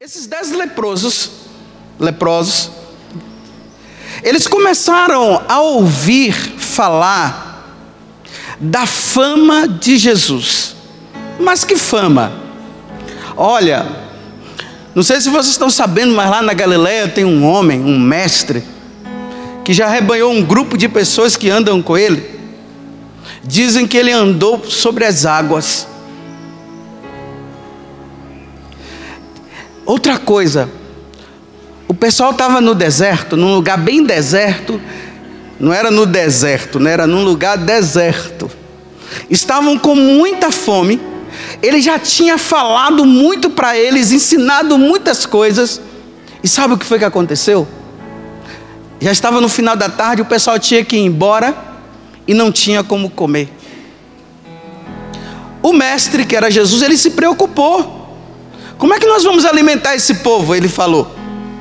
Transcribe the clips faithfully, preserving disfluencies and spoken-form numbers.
Esses dez leprosos, leprosos, eles começaram a ouvir falar da fama de Jesus. Mas que fama? Olha, não sei se vocês estão sabendo, mas lá na Galileia tem um homem, um mestre, que já arrebanhou um grupo de pessoas que andam com ele. Dizem que ele andou sobre as águas. Outra coisa, o pessoal estava no deserto, num lugar bem deserto. Não era no deserto, não era num lugar deserto. Estavam com muita fome. Ele já tinha falado muito para eles, ensinado muitas coisas. E sabe o que foi que aconteceu? Já estava no final da tarde, o pessoal tinha que ir embora e não tinha como comer. O mestre, que era Jesus, ele se preocupou. Como é que nós vamos alimentar esse povo? Ele falou.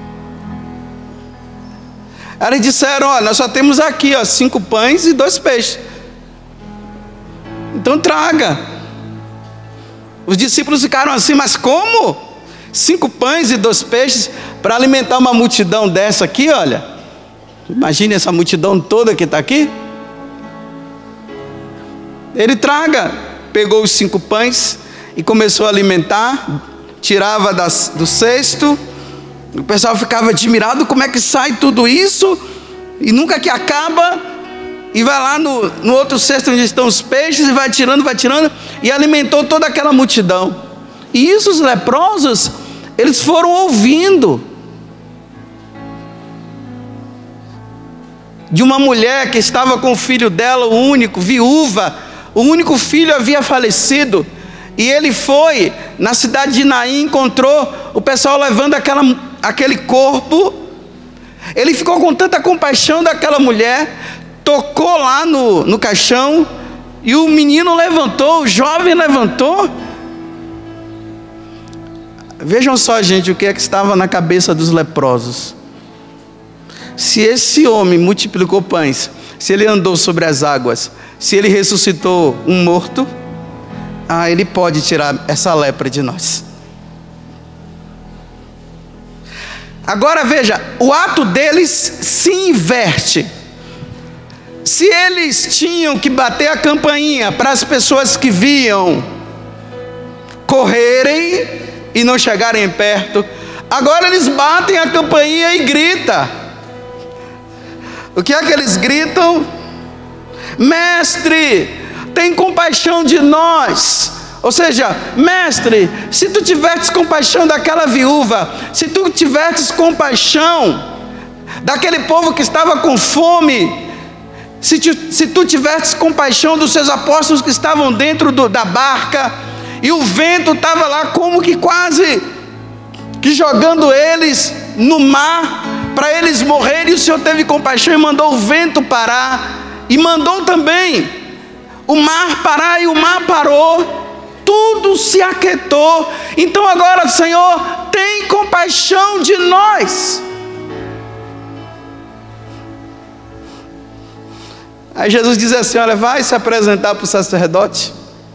Aí eles disseram: olha, nós só temos aqui ó, cinco pães e dois peixes. Então traga. Os discípulos ficaram assim: mas como? Cinco pães e dois peixes para alimentar uma multidão dessa aqui, olha. Imagine essa multidão toda que está aqui. Ele traga. Pegou os cinco pães e começou a alimentar. Tirava das, do cesto. O pessoal ficava admirado, como é que sai tudo isso e nunca que acaba. E vai lá no, no outro cesto onde estão os peixes e vai tirando, vai tirando, e alimentou toda aquela multidão. E isso os leprosos, eles foram ouvindo de uma mulher que estava com o filho dela, o único, viúva. O único filho havia falecido. E ele foi na cidade de Naim, encontrou o pessoal levando aquela, aquele corpo. Ele ficou com tanta compaixão daquela mulher, tocou lá no, no caixão, e o menino levantou, o jovem levantou. Vejam só, gente, o que é que estava na cabeça dos leprosos. Se esse homem multiplicou pães, se ele andou sobre as águas, se ele ressuscitou um morto, ah, ele pode tirar essa lepra de nós. Agora veja, o ato deles se inverte. Se eles tinham que bater a campainha para as pessoas que viam correrem e não chegarem perto, agora eles batem a campainha e gritam. O que é que eles gritam? Mestre, tem compaixão de nós. Ou seja, mestre, se tu tiveres compaixão daquela viúva, se tu tiveres compaixão daquele povo que estava com fome, se tu, se tu tiveres compaixão dos seus apóstolos que estavam dentro do, da barca, e o vento estava lá como que quase que jogando eles no mar, para eles morrerem, e o Senhor teve compaixão e mandou o vento parar, e mandou também o mar parar, e o mar parou, tudo se aquietou. Então agora, Senhor, tem compaixão de nós. Aí Jesus diz assim: olha, vai se apresentar para o sacerdote.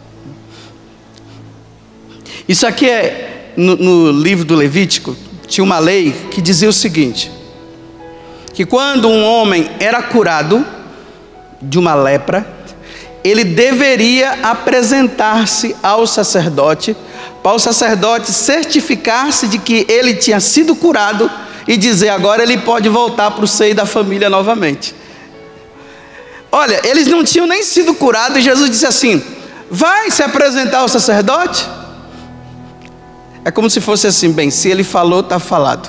Isso aqui é, no, no livro do Levítico, tinha uma lei que dizia o seguinte, que quando um homem era curado de uma lepra, ele deveria apresentar-se ao sacerdote, para o sacerdote certificar-se de que ele tinha sido curado e dizer: agora ele pode voltar para o seio da família novamente. Olha, eles não tinham nem sido curados, e Jesus disse assim: vai se apresentar ao sacerdote. É como se fosse assim: bem, se ele falou, está falado.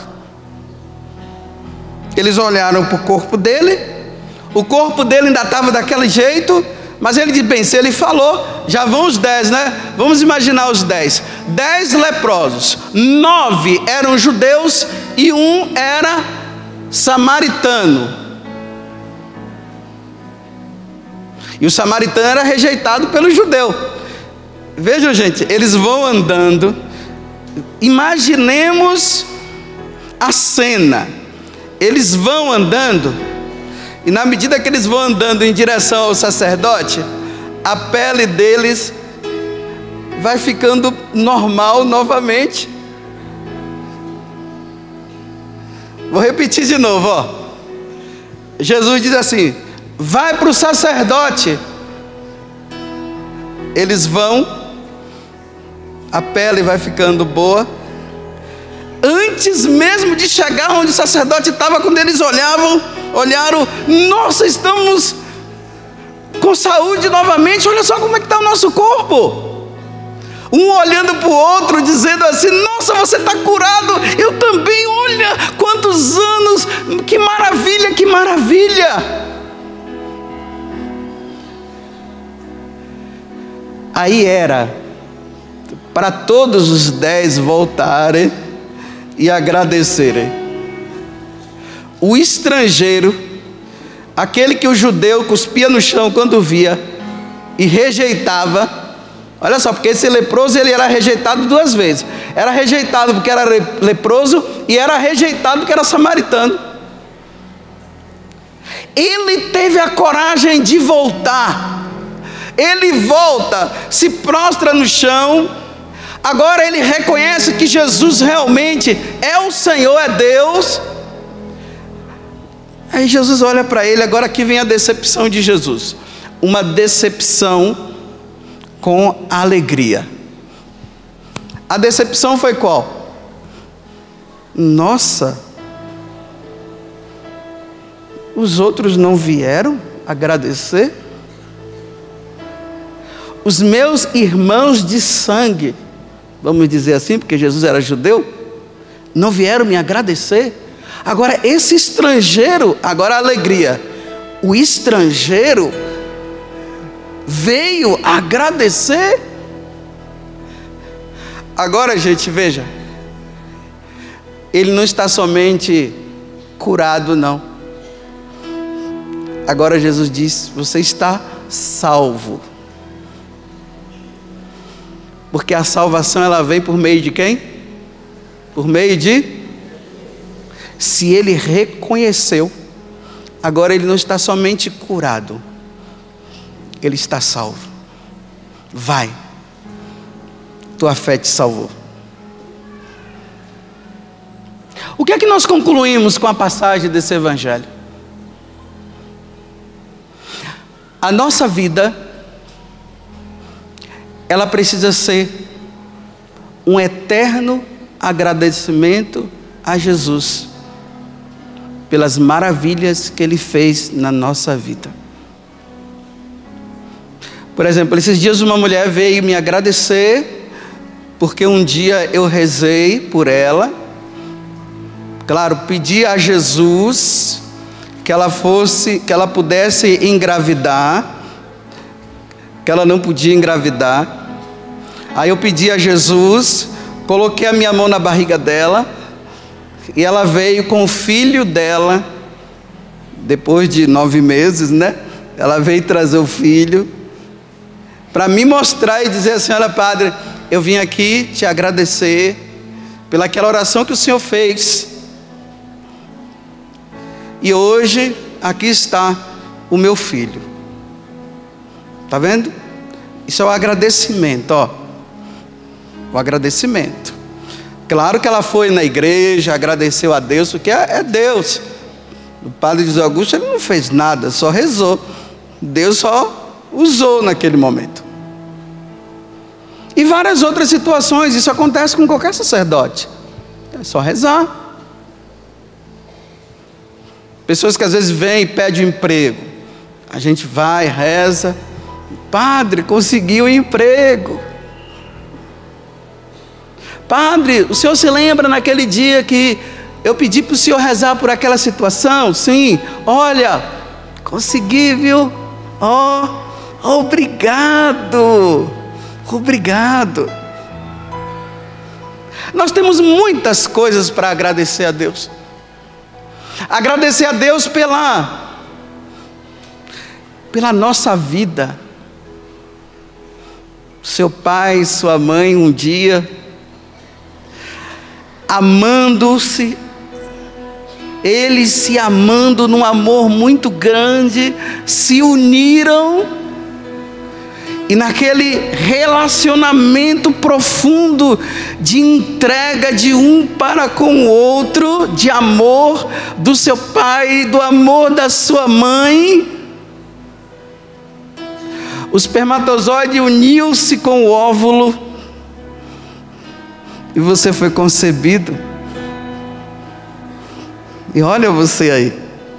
Eles olharam para o corpo dele, o corpo dele ainda estava daquele jeito, mas ele disse: bem, se ele falou, já vão os dez, né? Vamos imaginar os dez. Dez leprosos, nove eram judeus e um era samaritano. E o samaritano era rejeitado pelo judeu. Vejam, gente, eles vão andando. Imaginemos a cena. Eles vão andando, e na medida que eles vão andando em direção ao sacerdote, a pele deles vai ficando normal novamente. Vou repetir de novo, ó. Jesus diz assim: vai para o sacerdote. Eles vão, a pele vai ficando boa. Antes mesmo de chegar onde o sacerdote estava, quando eles olhavam, olharam, nossa, estamos com saúde novamente, olha só como é que está o nosso corpo. Um olhando para o outro, dizendo assim: nossa, você está curado, eu também, olha quantos anos, que maravilha, que maravilha. Aí era para todos os dez voltarem e agradecerem. O estrangeiro, aquele que o judeu cuspia no chão quando via e rejeitava. Olha só, porque esse leproso ele era rejeitado duas vezes. Era rejeitado porque era leproso e era rejeitado porque era samaritano. Ele teve a coragem de voltar. Ele volta, se prostra no chão. Agora ele reconhece que Jesus realmente é o Senhor, é Deus. Aí Jesus olha para ele. Agora aqui vem a decepção de Jesus. Uma decepção com alegria. A decepção foi qual? Nossa, os outros não vieram agradecer? Os meus irmãos de sangue, vamos dizer assim, porque Jesus era judeu, não vieram me agradecer? Agora esse estrangeiro, agora a alegria, o estrangeiro veio agradecer. Agora, gente, veja, ele não está somente curado, não. Agora Jesus diz: você está salvo. Porque a salvação ela vem por meio de quem? Por meio de... Se ele reconheceu, agora ele não está somente curado, ele está salvo. Vai, tua fé te salvou. O que é que nós concluímos com a passagem desse evangelho? A nossa vida, ela precisa ser um eterno agradecimento a Jesus pelas maravilhas que Ele fez na nossa vida. Por exemplo, esses dias uma mulher veio me agradecer porque um dia eu rezei por ela. Claro, pedi a Jesus que ela fosse, que ela pudesse engravidar, que ela não podia engravidar. Aí eu pedi a Jesus, coloquei a minha mão na barriga dela, e ela veio com o filho dela, depois de nove meses, né? Ela veio trazer o filho, para me mostrar e dizer assim: olha, padre, eu vim aqui te agradecer pelaquela oração que o senhor fez. E hoje, aqui está o meu filho. Está vendo? Isso é o agradecimento, ó. O agradecimento. Claro que ela foi na igreja, agradeceu a Deus, porque é Deus. O padre José Augusto, ele não fez nada, só rezou. Deus só usou naquele momento. E várias outras situações, isso acontece com qualquer sacerdote. É só rezar. Pessoas que às vezes vêm e pedem um emprego. A gente vai, reza. Padre, conseguiu um emprego. Padre, o senhor se lembra naquele dia que eu pedi para o senhor rezar por aquela situação? Sim, olha, consegui, viu? Ó, oh, obrigado, obrigado. Nós temos muitas coisas para agradecer a Deus. Agradecer a Deus pela, pela nossa vida. Seu pai, sua mãe, um dia, amando-se, eles se amando num amor muito grande, se uniram e naquele relacionamento profundo de entrega de um para com o outro, de amor do seu pai, do amor da sua mãe, o espermatozoide uniu-se com o óvulo e você foi concebido. E olha você aí,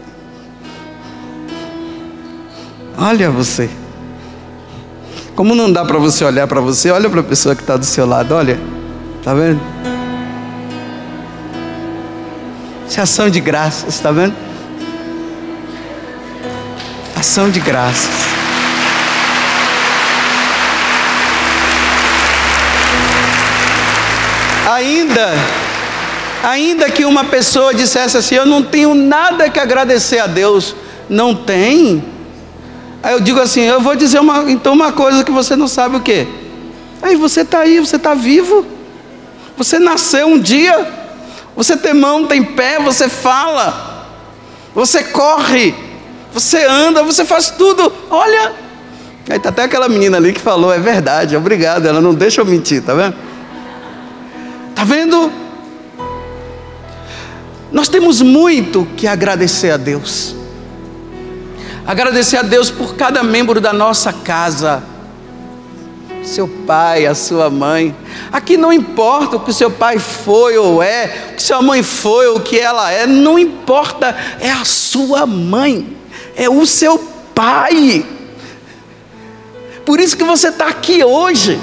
olha você. Como não dá para você olhar para você, olha para a pessoa que está do seu lado, olha, está vendo? Isso é ação de graças, está vendo? Ação de graças. Ainda, ainda que uma pessoa dissesse assim, eu não tenho nada que agradecer a Deus, não tem? Aí eu digo assim, eu vou dizer uma, então uma coisa que você não sabe o quê? Aí você está aí, você está vivo, você nasceu um dia, você tem mão, tem pé, você fala, você corre, você anda, você faz tudo, olha. Aí está até aquela menina ali que falou, é verdade, obrigado, ela não deixa eu mentir, tá vendo? Tá vendo? Nós temos muito que agradecer a Deus. Agradecer a Deus por cada membro da nossa casa, seu pai, a sua mãe. Aqui não importa o que seu pai foi ou é, o que sua mãe foi ou o que ela é, não importa, é a sua mãe, é o seu pai. Por isso que você está aqui hoje.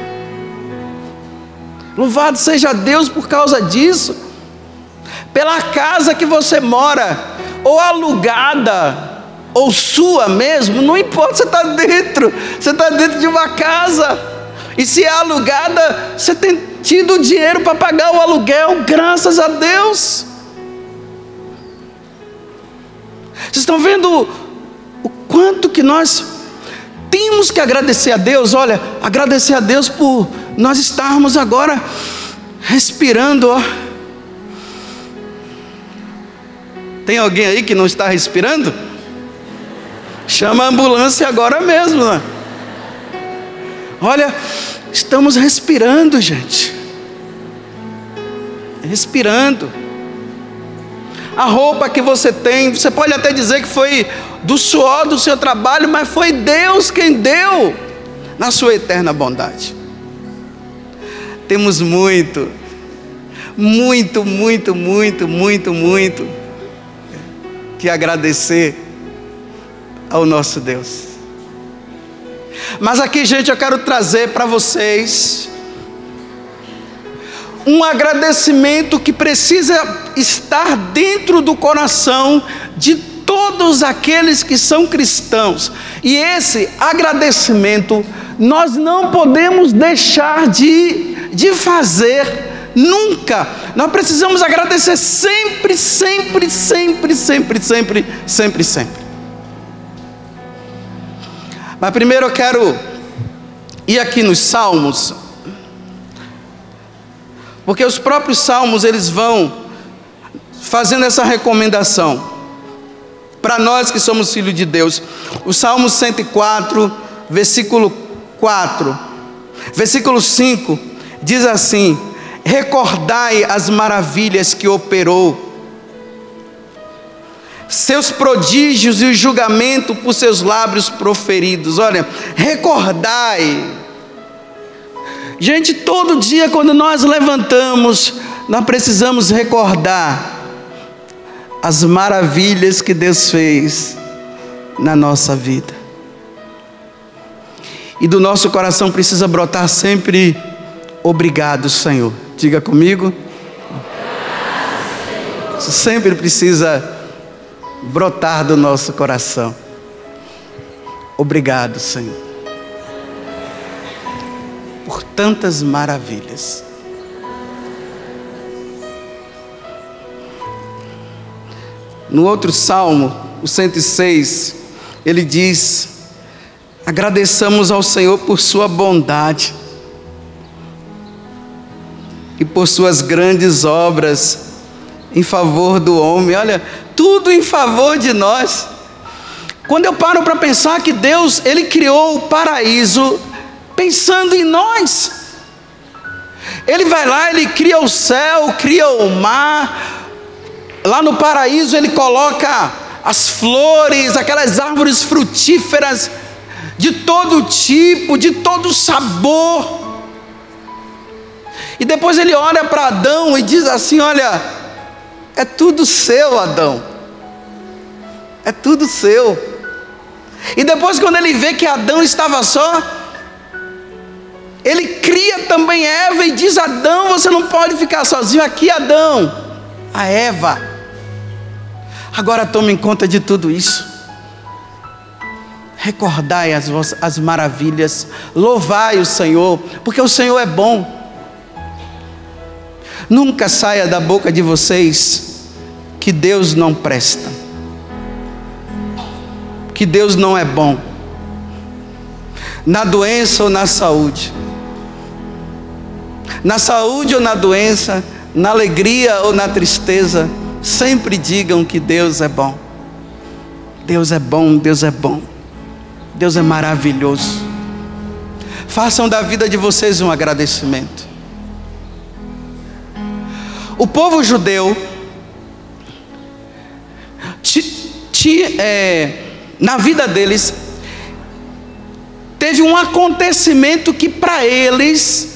Louvado seja Deus por causa disso, pela casa que você mora, ou alugada, ou sua mesmo, não importa, você está dentro, você está dentro de uma casa, e se é alugada, você tem tido dinheiro para pagar o aluguel, graças a Deus. Vocês estão vendo o quanto que nós temos que agradecer a Deus? Olha, agradecer a Deus por nós estarmos agora respirando, ó. Tem alguém aí que não está respirando? Chama a ambulância agora mesmo, né? Olha, estamos respirando, gente. Respirando. A roupa que você tem, você pode até dizer que foi do suor do seu trabalho, mas foi Deus quem deu, na sua eterna bondade. Temos muito, muito, muito, muito, muito, muito que agradecer ao nosso Deus. Mas aqui, gente, eu quero trazer para vocês um agradecimento que precisa estar dentro do coração de todos aqueles que são cristãos. E esse agradecimento nós não podemos deixar de, de fazer nunca. Nós precisamos agradecer sempre, sempre, sempre, sempre, sempre, sempre, sempre. Mas primeiro eu quero ir aqui nos Salmos, porque os próprios Salmos eles vão fazendo essa recomendação para nós que somos filhos de Deus. O Salmo cento e quatro, versículo quatro, versículo cinco, diz assim: recordai as maravilhas que operou, seus prodígios e o julgamento por seus lábios proferidos. Olha, recordai. Gente, todo dia quando nós levantamos, nós precisamos recordar as maravilhas que Deus fez na nossa vida. E do nosso coração precisa brotar sempre: obrigado, Senhor. Diga comigo. Isso sempre precisa brotar do nosso coração. Obrigado, Senhor, por tantas maravilhas. No outro salmo, o cento e seis, ele diz: agradeçamos ao Senhor por sua bondade e por suas grandes obras em favor do homem. Olha, tudo em favor de nós. Quando eu paro para pensar que Deus, Ele criou o paraíso pensando em nós. Ele vai lá, Ele cria o céu, cria o mar. Lá no paraíso Ele coloca as flores, aquelas árvores frutíferas de todo tipo, de todo sabor. E depois Ele olha para Adão e diz assim: olha, é tudo seu, Adão, é tudo seu. E depois, quando Ele vê que Adão estava só, Ele cria também Eva e diz: Adão, você não pode ficar sozinho aqui, Adão, a Eva. Agora tomem conta de tudo isso, recordai as, vossas, as maravilhas, louvai o Senhor, porque o Senhor é bom. Nunca saia da boca de vocês que Deus não presta, que Deus não é bom, na doença ou na saúde, na saúde ou na doença, na alegria ou na tristeza, sempre digam que Deus é bom. Deus é bom, Deus é bom, Deus é maravilhoso. Façam da vida de vocês um agradecimento. O povo judeu ti, ti, é, na vida deles teve um acontecimento que para eles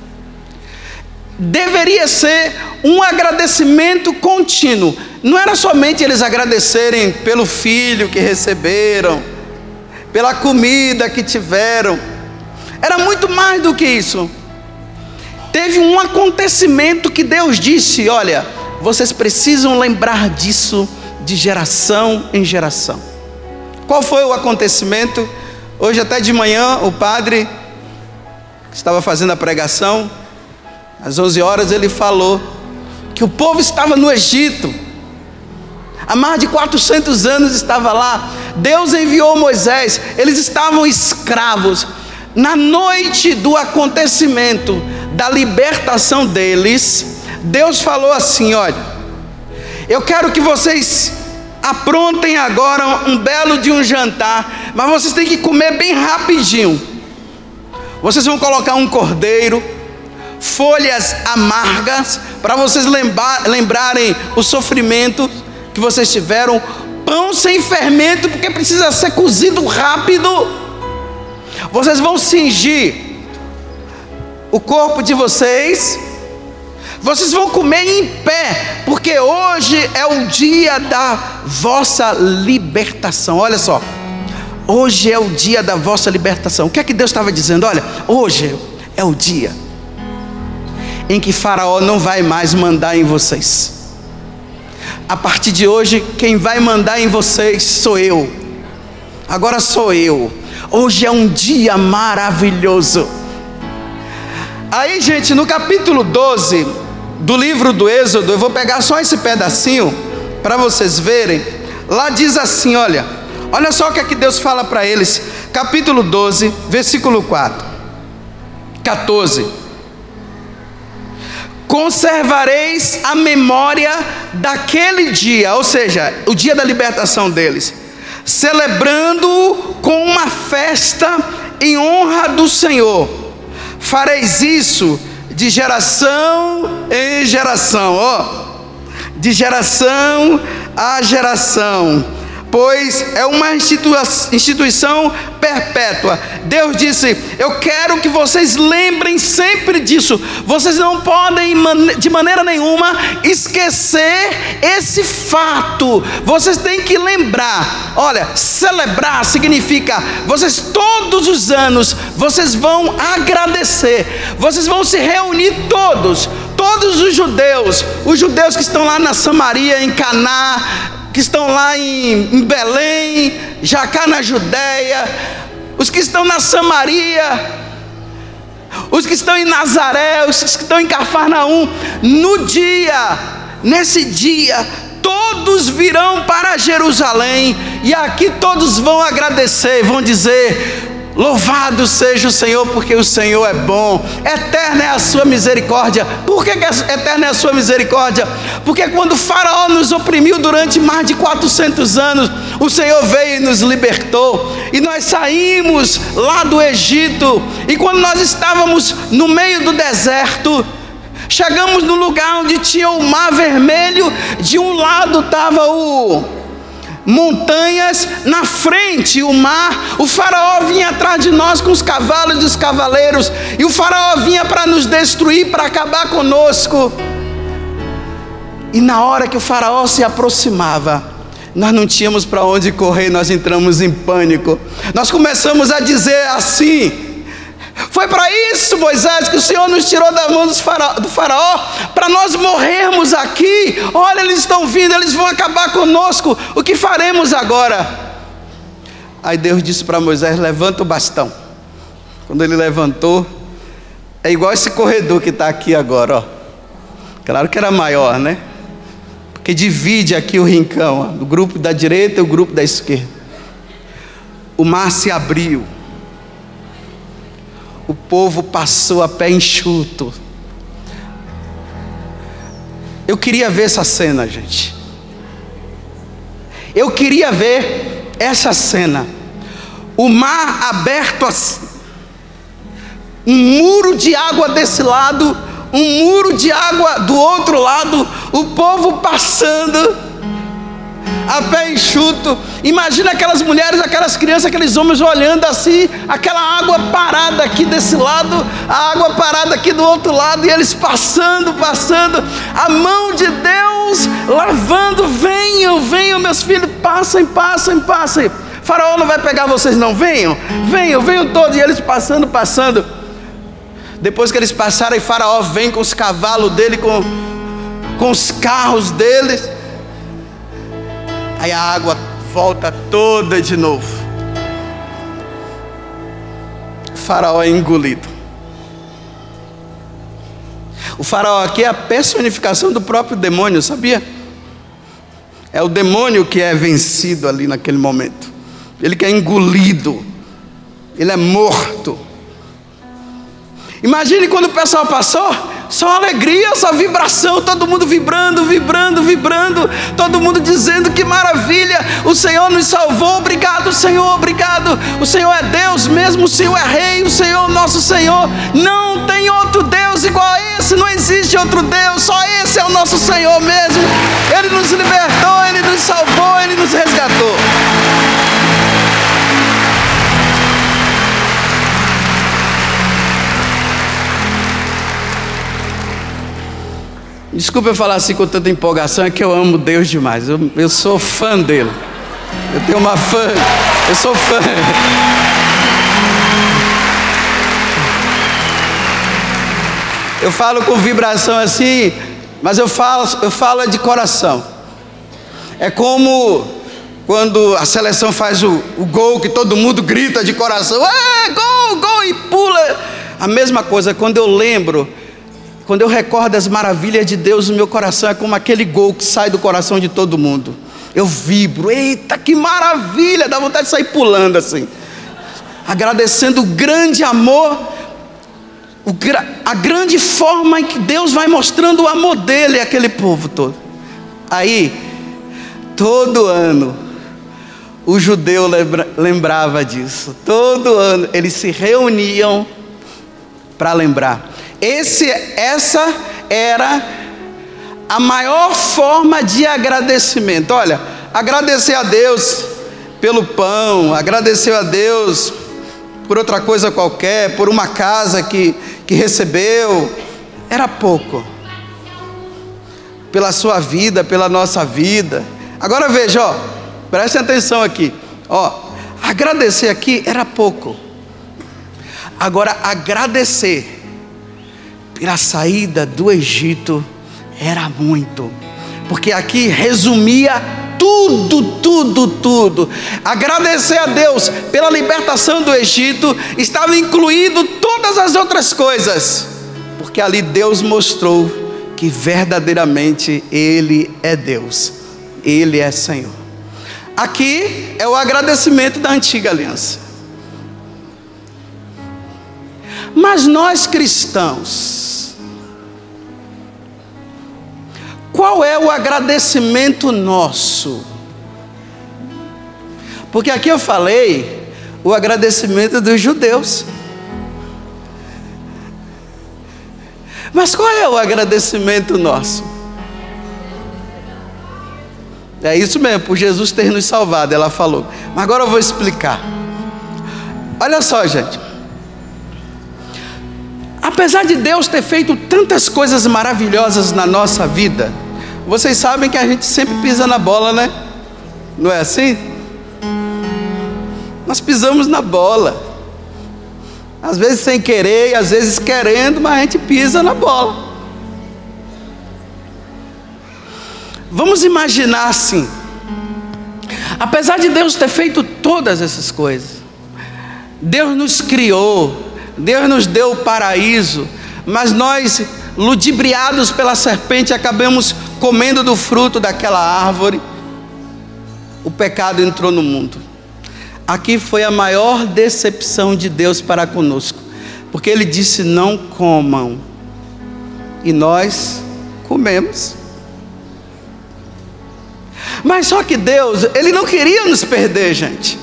deveria ser um agradecimento contínuo. Não era somente eles agradecerem pelo filho que receberam, pela comida que tiveram, era muito mais do que isso. Teve um acontecimento que Deus disse: olha, vocês precisam lembrar disso de geração em geração. Qual foi o acontecimento? Hoje até de manhã o padre que estava fazendo a pregação, às onze horas, ele falou que o povo estava no Egito, há mais de quatrocentos anos estava lá. Deus enviou Moisés, eles estavam escravos. Na noite do acontecimento da libertação deles, Deus falou assim: olha, eu quero que vocês aprontem agora um belo de um jantar, mas vocês têm que comer bem rapidinho. Vocês vão colocar um cordeiro, folhas amargas, para vocês lembrar, lembrarem o sofrimento que vocês tiveram, pão sem fermento, porque precisa ser cozido rápido. Vocês vão cingir o corpo de vocês, vocês vão comer em pé, porque hoje é o dia da vossa libertação. Olha só, hoje é o dia da vossa libertação. O que é que Deus estava dizendo? Olha, hoje é o dia em que Faraó não vai mais mandar em vocês. A partir de hoje, quem vai mandar em vocês sou eu. Agora sou eu. Hoje é um dia maravilhoso. Aí, gente, no capítulo doze do livro do Êxodo, eu vou pegar só esse pedacinho para vocês verem. Lá diz assim, olha, olha só o que é que Deus fala para eles. Capítulo doze, versículo quatro, quatorze. Conservareis a memória daquele dia, ou seja, o dia da libertação deles, celebrando com uma festa em honra do Senhor. Fareis isso de geração em geração, ó, de geração a geração, pois é uma instituição perpétua. Deus disse: eu quero que vocês lembrem sempre disso. Vocês não podem de maneira nenhuma esquecer esse fato. Vocês têm que lembrar. Olha, celebrar significa vocês todos os anos vocês vão agradecer. Vocês vão se reunir todos, todos os judeus, os judeus que estão lá na Samaria, em Caná, que estão lá em, em Belém, Jacá na Judéia, os que estão na Samaria, os que estão em Nazaré, os que estão em Cafarnaum. No dia, nesse dia, todos virão para Jerusalém, e aqui todos vão agradecer, vão dizer: Louvado seja o Senhor, porque o Senhor é bom, eterna é a sua misericórdia. Por que que eterna é a sua misericórdia? Porque quando o faraó nos oprimiu durante mais de quatrocentos anos, o Senhor veio e nos libertou, e nós saímos lá do Egito, e quando nós estávamos no meio do deserto, chegamos no lugar onde tinha o mar vermelho, de um lado estava o montanhas, na frente o mar, o faraó vinha atrás de nós com os cavalos e os cavaleiros, e o faraó vinha para nos destruir, para acabar conosco. E na hora que o faraó se aproximava, nós não tínhamos para onde correr, nós entramos em pânico, nós começamos a dizer assim: foi para isso, Moisés, que o Senhor nos tirou da mão do faraó, do faraó, para nós morrermos aqui. Olha, eles estão vindo, eles vão acabar conosco, o que faremos agora? Aí Deus disse para Moisés: levanta o bastão. Quando ele levantou, é igual esse corredor que está aqui agora, ó. Claro que era maior, né? Porque divide aqui o rincão, ó, o grupo da direita e o grupo da esquerda. O mar se abriu, o povo passou a pé enxuto. Eu queria ver essa cena, gente. Eu queria ver essa cena. O mar aberto assim, um muro de água desse lado, um muro de água do outro lado, o povo passando a pé enxuto. Imagina aquelas mulheres, aquelas crianças, aqueles homens olhando assim, aquela água parada aqui desse lado, a água parada aqui do outro lado, e eles passando, passando, a mão de Deus lavando. Venham, venham meus filhos, passem, passem, passem. Faraó não vai pegar vocês não, venham, venham, venham todos. E eles passando, passando. Depois que eles passaram, e Faraó vem com os cavalos dele, com, com os carros deles. Aí a água volta toda de novo. O faraó é engolido. O faraó aqui é a personificação do próprio demônio, sabia? É o demônio que é vencido ali naquele momento. Ele que é engolido, ele é morto. Imagine quando o pessoal passou, só alegria, só vibração, todo mundo vibrando, vibrando, vibrando, todo mundo dizendo: que maravilha, o Senhor nos salvou, obrigado Senhor, obrigado, o Senhor é Deus mesmo, o Senhor é Rei, o Senhor nosso Senhor, não tem outro Deus igual a esse, não existe outro Deus, só esse é o nosso Senhor mesmo, Ele nos libertou, Ele nos salvou, Ele nos resgatou. Desculpa eu falar assim com tanta empolgação, é que eu amo Deus demais, eu, eu sou fã dele, eu tenho uma fã, eu sou fã. Eu falo com vibração assim, mas eu falo, eu falo de coração. É como quando a seleção faz o, o gol, que todo mundo grita de coração, é, gol, gol, e pula. A mesma coisa, quando eu lembro, quando eu recordo as maravilhas de Deus, o meu coração é como aquele gol que sai do coração de todo mundo. Eu vibro, eita, que maravilha, dá vontade de sair pulando assim, agradecendo o grande amor, o, a grande forma em que Deus vai mostrando o amor dele àquele povo todo. Aí, todo ano, o judeu lembra, lembrava disso, todo ano eles se reuniam para lembrar. Esse, essa era a maior forma de agradecimento. Olha, agradecer a Deus pelo pão, agradecer a Deus por outra coisa qualquer, por uma casa que, que recebeu, era pouco. Pela sua vida, pela nossa vida. Agora veja, ó, preste atenção aqui, ó, agradecer aqui era pouco. Agora agradecer pela saída do Egito era muito, porque aqui resumia tudo, tudo, tudo. Agradecer a Deus pela libertação do Egito estava incluído todas as outras coisas, porque ali Deus mostrou que verdadeiramente Ele é Deus, Ele é Senhor. Aqui é o agradecimento da antiga aliança. Mas nós cristãos, qual é o agradecimento nosso? Porque aqui eu falei o agradecimento dos judeus. Mas qual é o agradecimento nosso? É isso mesmo, por Jesus ter nos salvado, ela falou. Mas agora eu vou explicar. Olha só, gente. Apesar de Deus ter feito tantas coisas maravilhosas na nossa vida, vocês sabem que a gente sempre pisa na bola, né? Não é assim? Nós pisamos na bola. Às vezes sem querer, às vezes querendo, mas a gente pisa na bola. Vamos imaginar assim. Apesar de Deus ter feito todas essas coisas, Deus nos criou, Deus nos deu o paraíso, mas nós, ludibriados pela serpente, acabamos comendo do fruto daquela árvore. O pecado entrou no mundo. Aqui foi a maior decepção de Deus para conosco, porque Ele disse: não comam, e nós comemos. Mas só que Deus, Ele não queria nos perder, gente.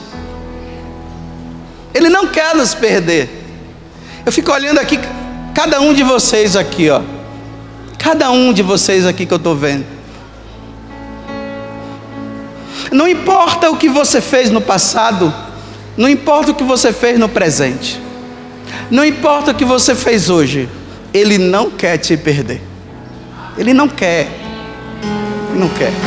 Ele não quer nos perder. Eu fico olhando aqui, cada um de vocês aqui, ó, cada um de vocês aqui que eu estou vendo. Não importa o que você fez no passado, não importa o que você fez no presente, não importa o que você fez hoje, Ele não quer te perder. Ele não quer. Ele não quer.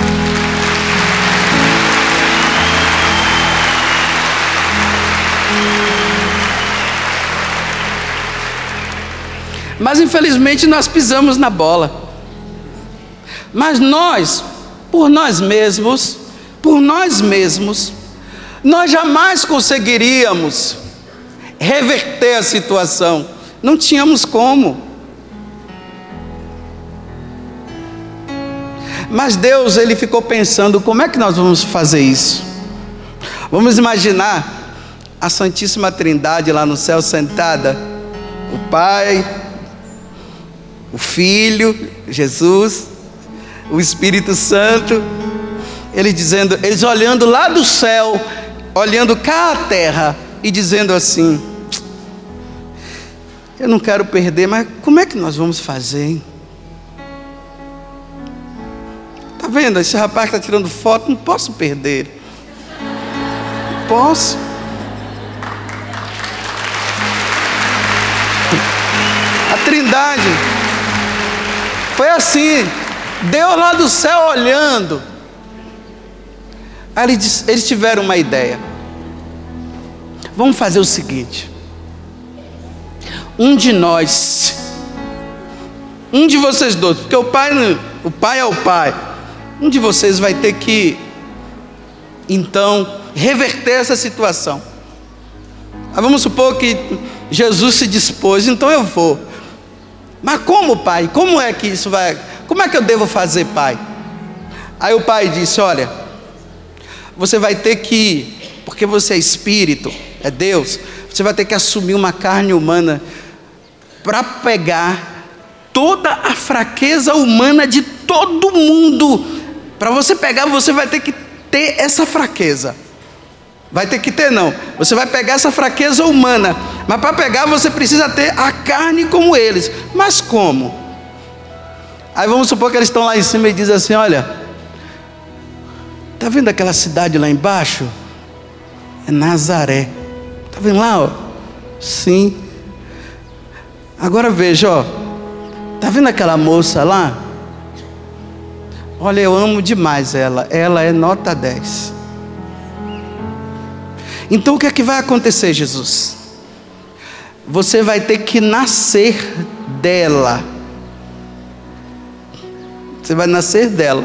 Mas infelizmente nós pisamos na bola. Mas nós, por nós mesmos, por nós mesmos, nós jamais conseguiríamos reverter a situação. Não tínhamos como. Mas Deus, Ele ficou pensando: como é que nós vamos fazer isso? Vamos imaginar a Santíssima Trindade lá no céu sentada, o Pai, o Filho, Jesus, o Espírito Santo, Ele dizendo, eles olhando lá do céu, olhando cá à terra e dizendo assim: eu não quero perder, mas como é que nós vamos fazer, hein? Tá vendo? Esse rapaz que está tirando foto, não posso perder. Não posso. A Trindade foi assim, Deus lá do céu olhando. Aí eles, eles tiveram uma ideia. Vamos fazer o seguinte: um de nós, um de vocês dois, porque o pai, o pai é o pai, um de vocês vai ter que, então, reverter essa situação. Mas vamos supor que Jesus se dispôs, então eu vou. Mas como, pai? Como é que isso vai? Como é que eu devo fazer, pai? Aí o pai disse: olha, você vai ter que, porque você é espírito, é Deus, você vai ter que assumir uma carne humana para pegar toda a fraqueza humana de todo mundo. Para você pegar, você vai ter que ter essa fraqueza. Vai ter que ter não, você vai pegar essa fraqueza humana, mas para pegar você precisa ter a carne como eles. Mas como? Aí vamos supor que eles estão lá em cima e dizem assim: olha, tá vendo aquela cidade lá embaixo? É Nazaré. Tá vendo lá, ó? Sim. Agora veja, ó, tá vendo aquela moça lá? Olha, eu amo demais ela, ela é nota dez. Então o que é que vai acontecer, Jesus? Você vai ter que nascer dela. Você vai nascer dela.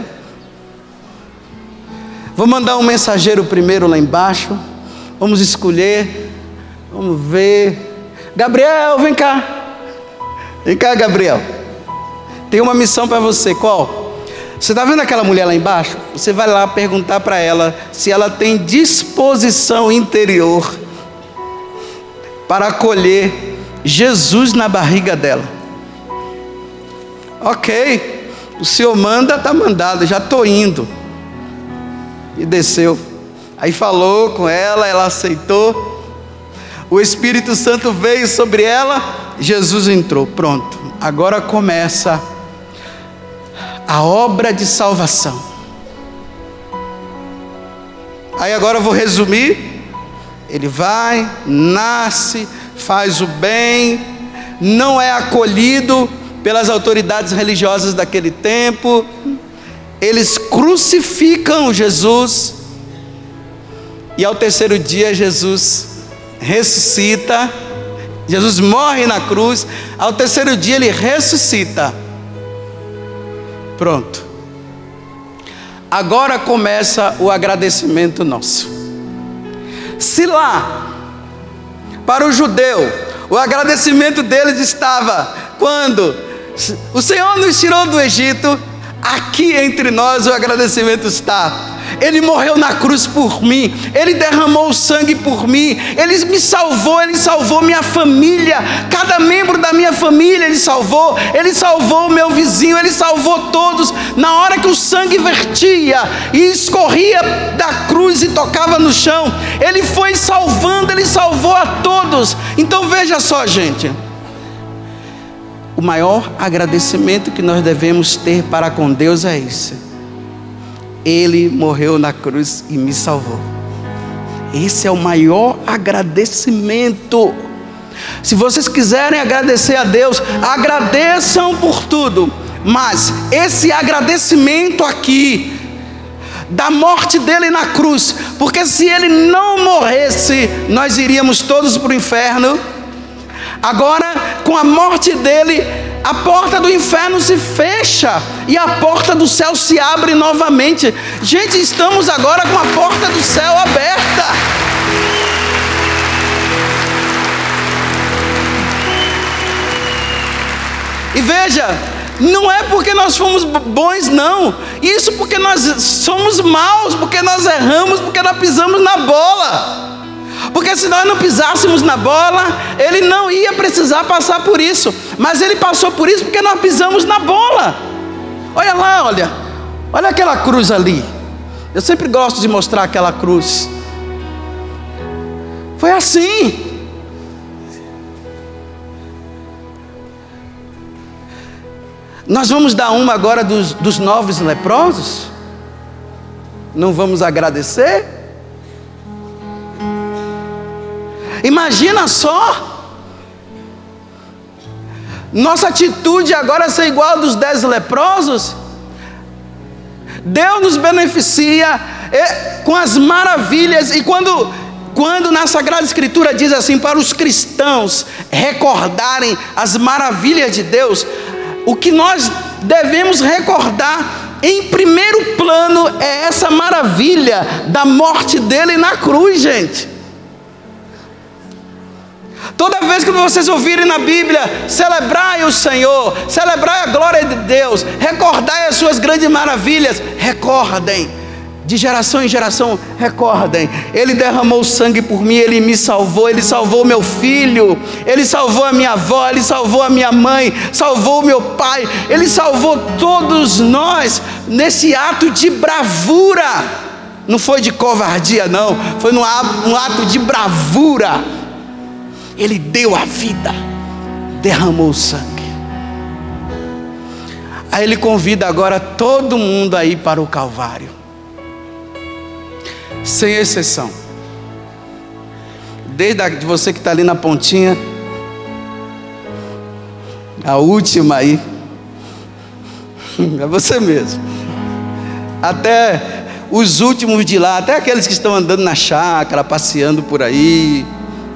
Vou mandar um mensageiro primeiro lá embaixo. Vamos escolher. Vamos ver. Gabriel, vem cá. Vem cá, Gabriel. Tem uma missão para você. Qual? Você está vendo aquela mulher lá embaixo? Você vai lá perguntar para ela se ela tem disposição interior para acolher Jesus na barriga dela. Ok, o Senhor manda, está mandado, já estou indo. E desceu. Aí falou com ela, ela aceitou. O Espírito Santo veio sobre ela, Jesus entrou. Pronto, agora começa a obra de salvação. Aí agora eu vou resumir. Ele vai, nasce, faz o bem, não é acolhido pelas autoridades religiosas daquele tempo. Eles crucificam Jesus, e ao terceiro dia Jesus ressuscita. Jesus morre na cruz, ao terceiro dia ele ressuscita. Pronto. Agora começa o agradecimento nosso. Se lá, para o judeu, o agradecimento deles estava quando o Senhor nos tirou do Egito, aqui entre nós o agradecimento está. Ele morreu na cruz por mim, Ele derramou o sangue por mim, Ele me salvou, Ele salvou minha família, cada membro da minha família Ele salvou, Ele salvou o meu vizinho, Ele salvou todos. Na hora que o sangue vertia e escorria da cruz e tocava no chão, Ele foi salvando, Ele salvou a todos. Então veja só, gente, o maior agradecimento que nós devemos ter para com Deus é esse: Ele morreu na cruz e me salvou. Esse é o maior agradecimento. Se vocês quiserem agradecer a Deus, agradeçam por tudo, mas esse agradecimento aqui, da morte dele na cruz, porque se ele não morresse, nós iríamos todos para o inferno. Agora, com a morte dele, a porta do inferno se fecha e a porta do céu se abre novamente. Gente, estamos agora com a porta do céu aberta. E veja, não é porque nós fomos bons, não. Isso porque nós somos maus, porque nós erramos, porque nós pisamos na bola. Porque se nós não pisássemos na bola, ele não ia precisar passar por isso. Mas ele passou por isso porque nós pisamos na bola. Olha lá, olha. Olha aquela cruz ali. Eu sempre gosto de mostrar aquela cruz. Foi assim. Nós vamos dar uma agora dos, dos novos leprosos? Não vamos agradecer? Imagina só, nossa atitude agora ser igual a dos dez leprosos. Deus nos beneficia é, com as maravilhas. E quando, quando na Sagrada Escritura diz assim, para os cristãos recordarem as maravilhas de Deus, o que nós devemos recordar em primeiro plano é essa maravilha da morte dele na cruz, gente. Toda vez que vocês ouvirem na Bíblia, celebrai o Senhor, celebrai a glória de Deus, recordai as suas grandes maravilhas, recordem, de geração em geração, recordem, Ele derramou sangue por mim, Ele me salvou, Ele salvou meu filho, Ele salvou a minha avó, Ele salvou a minha mãe, salvou o meu pai, Ele salvou todos nós, nesse ato de bravura, não foi de covardia não, foi um ato de bravura. Ele deu a vida, derramou o sangue. Aí ele convida agora todo mundo a ir para o Calvário, sem exceção. Desde a, de você que está ali na pontinha, a última aí, é você mesmo, até os últimos de lá, até aqueles que estão andando na chácara, passeando por aí,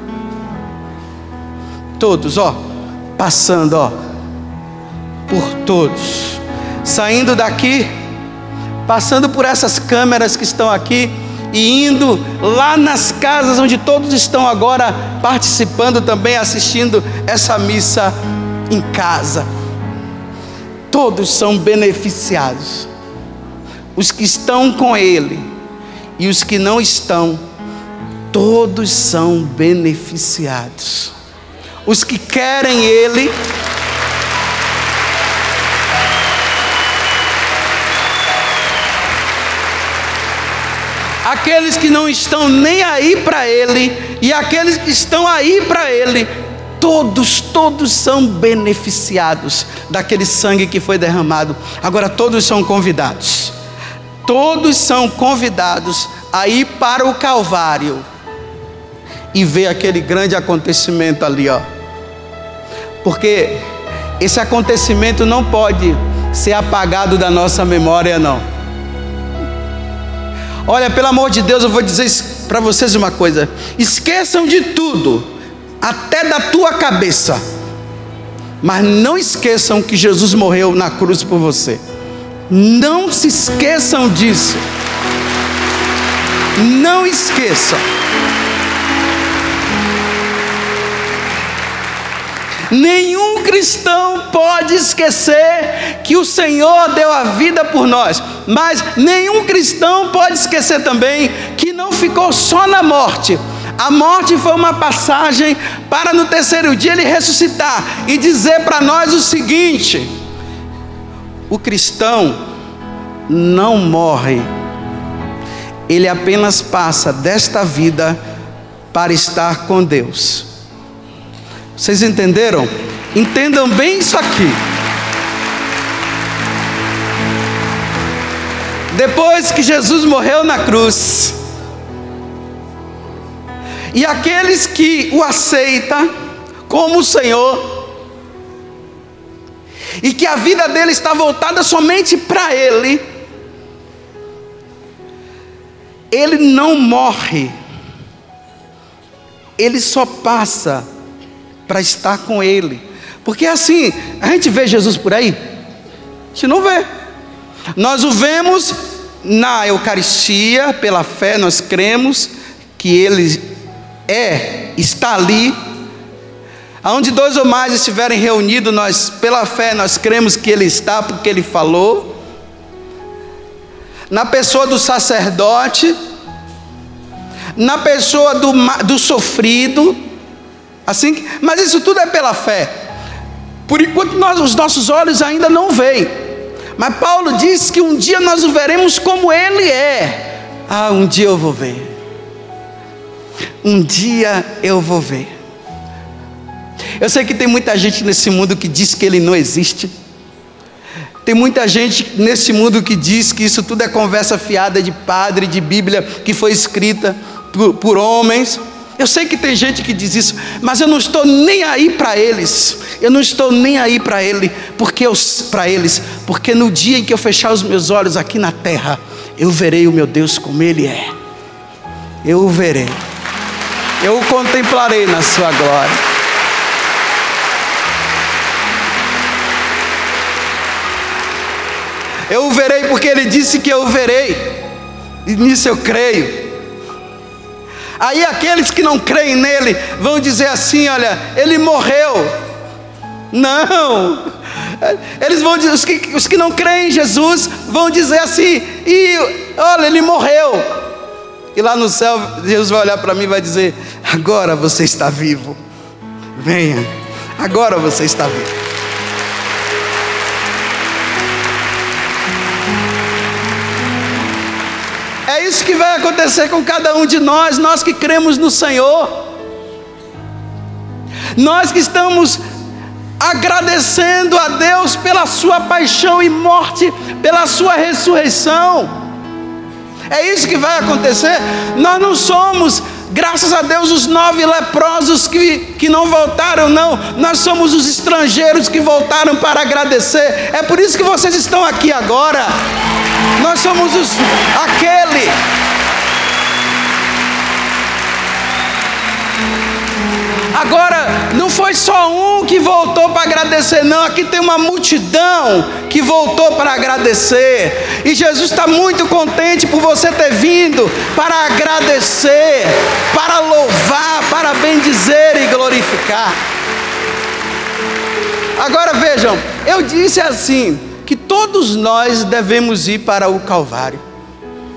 todos, ó, passando, ó, por todos, saindo daqui, passando por essas câmeras que estão aqui e indo lá nas casas onde todos estão agora participando também, assistindo essa missa em casa. Todos são beneficiados, os que estão com Ele e os que não estão, todos são beneficiados. os que querem Ele. Aqueles que não estão nem aí para Ele, e aqueles que estão aí para Ele, todos, todos são beneficiados daquele sangue que foi derramado. Agora todos são convidados, todos são convidados a ir para o Calvário e ver aquele grande acontecimento ali, ó. Porque esse acontecimento não pode ser apagado da nossa memória, não. Olha, pelo amor de Deus, eu vou dizer para vocês uma coisa: esqueçam de tudo, até da tua cabeça, mas não esqueçam que Jesus morreu na cruz por você. Não se esqueçam disso. Não esqueçam. Nenhum cristão pode esquecer que o Senhor deu a vida por nós, mas nenhum cristão pode esquecer também que não ficou só na morte. A morte foi uma passagem para no terceiro dia Ele ressuscitar e dizer para nós o seguinte: o cristão não morre, ele apenas passa desta vida para estar com Deus. Vocês entenderam? Entendam bem isso aqui. Depois que Jesus morreu na cruz, e aqueles que o aceitam como o Senhor, e que a vida dele está voltada somente para Ele, ele não morre, ele só passa para estar com Ele. Porque assim, a gente vê Jesus por aí? A gente não vê. Nós o vemos na Eucaristia, pela fé nós cremos que Ele é, está ali. Aonde dois ou mais estiverem reunidos, nós, pela fé, nós cremos que Ele está, porque Ele falou. Na pessoa do sacerdote, na pessoa do, do sofrido, assim, mas isso tudo é pela fé. Por enquanto nós, os nossos olhos ainda não veem, mas Paulo diz que um dia nós o veremos como Ele é. Ah, um dia eu vou ver. Um dia eu vou ver. Eu sei que tem muita gente nesse mundo que diz que Ele não existe. Tem muita gente nesse mundo que diz que isso tudo é conversa fiada de padre, de Bíblia que foi escrita por, por homens. Eu sei que tem gente que diz isso, mas eu não estou nem aí para eles. Eu não estou nem aí para ele, porque eu para eles, porque no dia em que eu fechar os meus olhos aqui na terra, eu verei o meu Deus como Ele é. Eu o verei. Eu o contemplarei na sua glória. Eu o verei porque Ele disse que eu o verei, e nisso eu creio. Aí aqueles que não creem nele vão dizer assim: olha, Ele morreu. Não, eles vão dizer, os que, os que não creem em Jesus vão dizer assim: e olha, Ele morreu. E lá no céu Deus vai olhar para mim e vai dizer: agora você está vivo, venha, agora você está vivo. É isso que vai acontecer com cada um de nós, nós que cremos no Senhor, nós que estamos agradecendo a Deus pela sua paixão e morte, pela sua ressurreição. É isso que vai acontecer. Nós não somos, graças a Deus, os nove leprosos que, que não voltaram, não. Nós somos os estrangeiros que voltaram para agradecer. É por isso que vocês estão aqui agora. Nós somos os, aquele. Agora, não foi só um que voltou para agradecer, não. Aqui tem uma multidão que voltou para agradecer. E Jesus está muito contente por você ter vindo para agradecer, para louvar, para bendizer e glorificar. Agora vejam, eu disse assim, que todos nós devemos ir para o Calvário.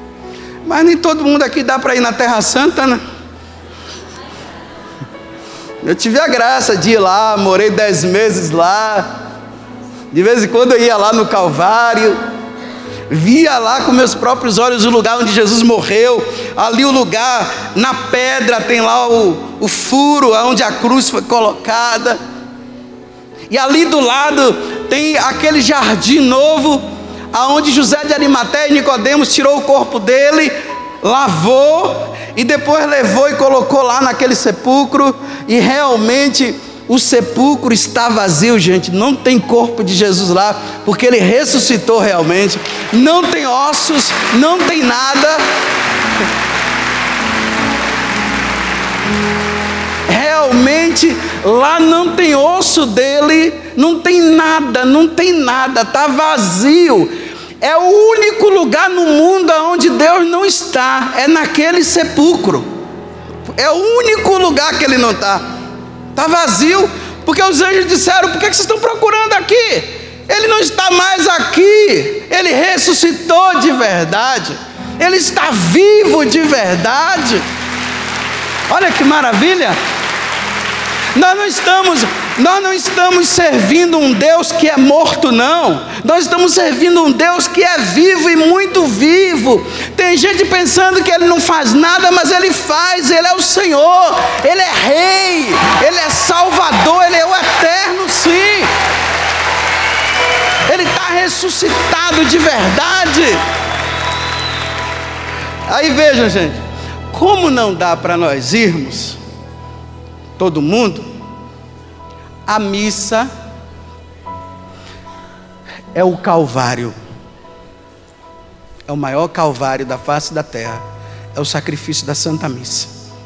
Mas nem todo mundo aqui dá para ir na Terra Santa, né? Eu tive a graça de ir lá, morei dez meses lá. De vez em quando eu ia lá no Calvário, via lá com meus próprios olhos o lugar onde Jesus morreu. Ali o lugar, na pedra, tem lá o, o furo onde a cruz foi colocada. E ali do lado tem aquele jardim novo, aonde José de Arimateia e Nicodemos tirou o corpo dele, lavou e depois levou e colocou lá naquele sepulcro. E realmente o sepulcro está vazio, gente. Não tem corpo de Jesus lá, porque ele ressuscitou realmente. Não tem ossos, não tem nada. Realmente lá não tem osso dele, não tem nada, não tem nada, está vazio. É o único lugar no mundo onde Deus não está, é naquele sepulcro. É o único lugar que ele não está. Está vazio, porque os anjos disseram: por que vocês estão procurando aqui? Ele não está mais aqui, ele ressuscitou de verdade, ele está vivo de verdade. Olha que maravilha. Nós não estamos, nós não estamos servindo um Deus que é morto, não. Nós estamos servindo um Deus que é vivo e muito vivo. Tem gente pensando que ele não faz nada, mas ele faz. Ele é o Senhor, ele é Rei, ele é Salvador, ele é o Eterno, sim. Ele está ressuscitado de verdade. Aí vejam, gente, como não dá para nós irmos todo mundo, a missa é o Calvário, é o maior Calvário da face da terra, é o sacrifício da Santa Missa.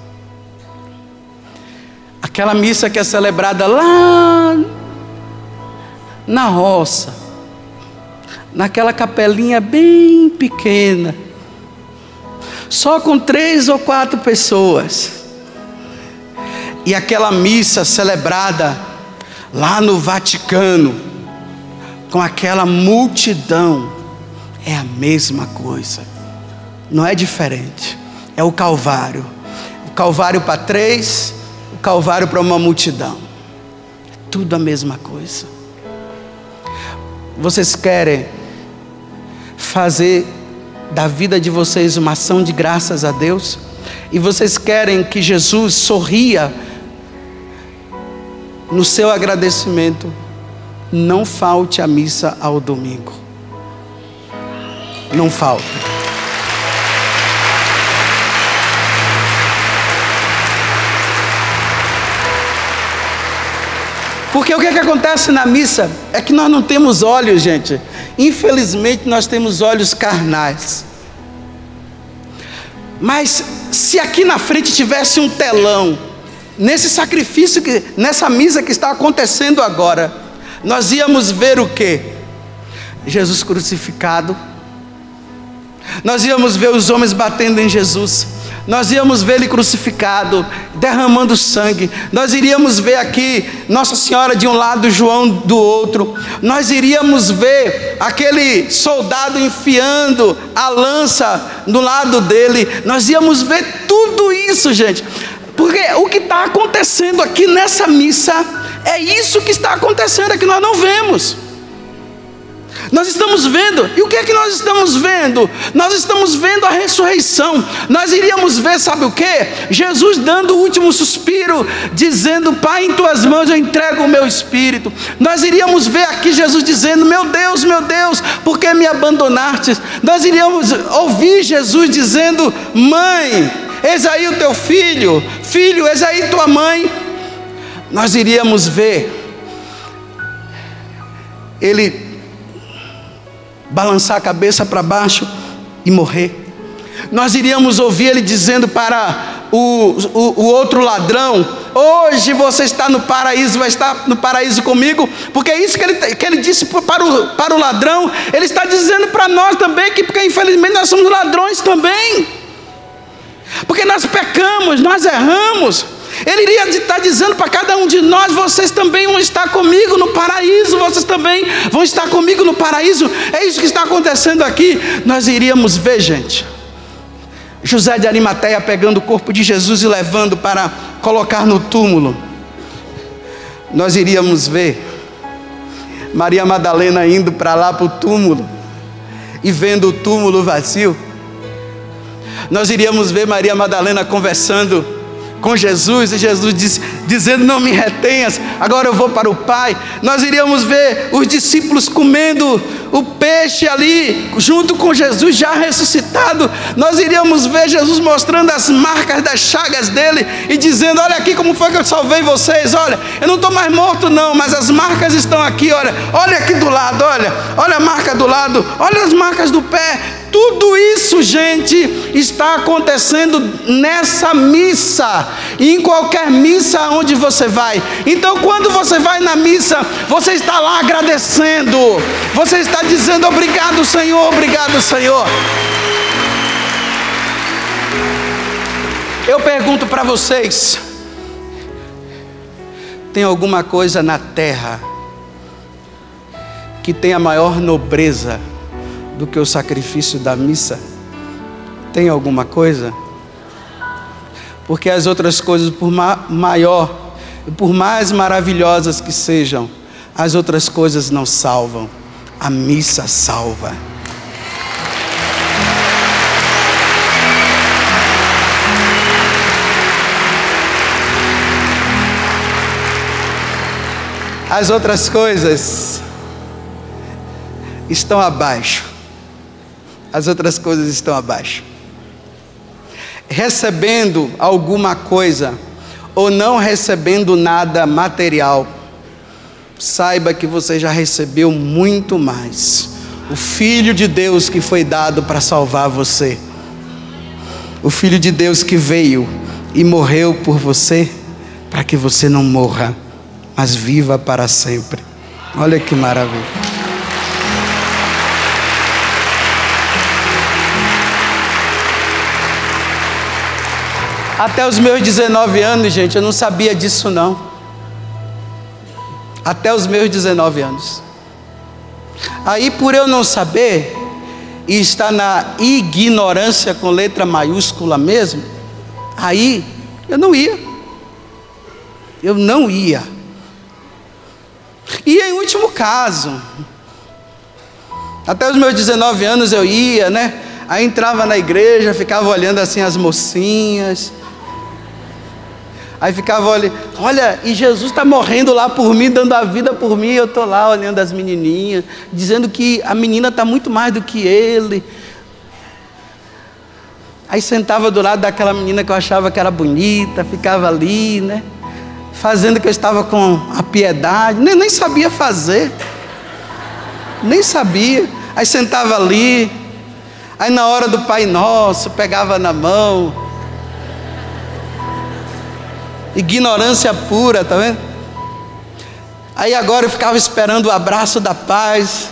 Aquela missa que é celebrada lá na roça, naquela capelinha bem pequena, só com três ou quatro pessoas. E aquela missa celebrada lá no Vaticano, com aquela multidão, é a mesma coisa, não é diferente. É o Calvário, o Calvário para três, o Calvário para uma multidão, é tudo a mesma coisa. Vocês querem fazer da vida de vocês uma ação de graças a Deus? E vocês querem que Jesus sorria no seu agradecimento? Não falte a missa ao domingo. Não falte. Porque o que, é que acontece na missa é que nós não temos olhos, gente. Infelizmente nós temos olhos carnais. Mas se aqui na frente tivesse um telão, nesse sacrifício, que, nessa missa que está acontecendo agora, nós íamos ver o quê? Jesus crucificado. Nós íamos ver os homens batendo em Jesus. Nós íamos ver ele crucificado, derramando sangue. Nós iríamos ver aqui Nossa Senhora de um lado, João do outro. Nós iríamos ver aquele soldado enfiando a lança no lado dele. Nós íamos ver tudo isso, gente. Porque o que está acontecendo aqui nessa missa é isso que está acontecendo, é que nós não vemos. Nós estamos vendo, e o que é que nós estamos vendo? Nós estamos vendo a ressurreição. Nós iríamos ver, sabe o que? Jesus dando o último suspiro, dizendo: Pai, em tuas mãos eu entrego o meu espírito. Nós iríamos ver aqui Jesus dizendo: meu Deus, meu Deus, por que me abandonaste? Nós iríamos ouvir Jesus dizendo: mãe, eis aí o teu filho, filho, eis aí tua mãe. Nós iríamos ver ele balançar a cabeça para baixo e morrer. Nós iríamos ouvir ele dizendo para o, o, o outro ladrão: hoje você está no paraíso, vai estar no paraíso comigo. Porque é isso que ele, que ele disse para o, para o ladrão. Ele está dizendo para nós também, que porque infelizmente nós somos ladrões também, porque nós pecamos, nós erramos. Ele iria estar dizendo para cada um de nós: vocês também vão estar comigo no paraíso, vocês também vão estar comigo no paraíso. É isso que está acontecendo aqui. Nós iríamos ver, gente, José de Arimateia pegando o corpo de Jesus e levando para colocar no túmulo. nós iríamos ver Maria Madalena indo para lá para o túmulo e vendo o túmulo vazio. Nós iríamos ver Maria Madalena conversando com Jesus, e Jesus disse, dizendo, não me retenhas, agora eu vou para o Pai. Nós iríamos ver os discípulos comendo o peixe ali, junto com Jesus já ressuscitado. Nós iríamos ver Jesus mostrando as marcas das chagas dele, e dizendo, olha aqui como foi que eu salvei vocês, olha, eu não estou mais morto não, mas as marcas estão aqui, olha, olha aqui do lado, olha, olha a marca do lado, olha as marcas do pé. Tudo isso, gente, está acontecendo nessa missa, e em qualquer missa onde você vai. Então, quando você vai na missa, você está lá agradecendo, você está dizendo, obrigado Senhor, obrigado Senhor. Eu pergunto para vocês, tem alguma coisa na terra que tem a maior nobreza do que o sacrifício da missa? Tem alguma coisa? Porque as outras coisas, por ma- maior, por mais maravilhosas que sejam, as outras coisas não salvam. A missa salva. As outras coisas estão abaixo. As outras coisas estão abaixo. Recebendo alguma coisa ou não recebendo nada material, saiba que você já recebeu muito mais. O Filho de Deus que foi dado para salvar você. O Filho de Deus que veio e morreu por você, para que você não morra, mas viva para sempre. Olha que maravilha. Até os meus dezenove anos, gente, eu não sabia disso não. Até os meus dezenove anos. Aí, por eu não saber, e estar na ignorância com letra maiúscula mesmo, aí eu não ia. Eu não ia. E em último caso, até os meus dezenove anos eu ia, né? Aí entrava na igreja, ficava olhando assim as mocinhas. Aí ficava olhando, olha, e Jesus está morrendo lá por mim, dando a vida por mim. Eu estou lá olhando as menininhas, dizendo que a menina está muito mais do que ele. Aí sentava do lado daquela menina que eu achava que era bonita, ficava ali, né? Fazendo que eu estava com a piedade, nem, nem sabia fazer, nem sabia. Aí sentava ali, aí na hora do Pai Nosso, pegava na mão. Ignorância pura, tá vendo? Aí agora eu ficava esperando o abraço da paz,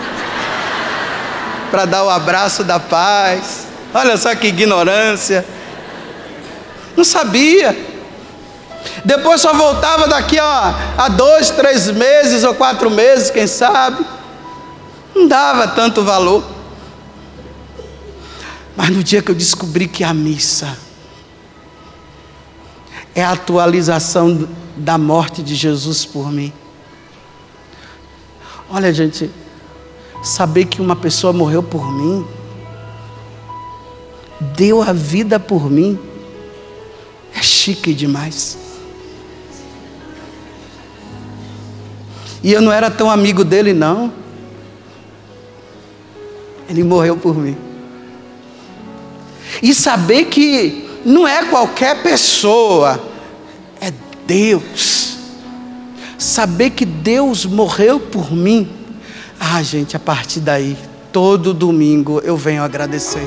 para dar o abraço da paz. Olha só que ignorância. Não sabia. Depois só voltava daqui ó, a dois, três meses ou quatro meses, quem sabe. Não dava tanto valor. Mas no dia que eu descobri que a missa é a atualização da morte de Jesus por mim. Olha, gente, saber que uma pessoa morreu por mim, deu a vida por mim, é chique demais. E eu não era tão amigo dele não. Ele morreu por mim. E saber que não é qualquer pessoa, é Deus. Saber que Deus morreu por mim. Ah, gente, a partir daí, todo domingo eu venho agradecer.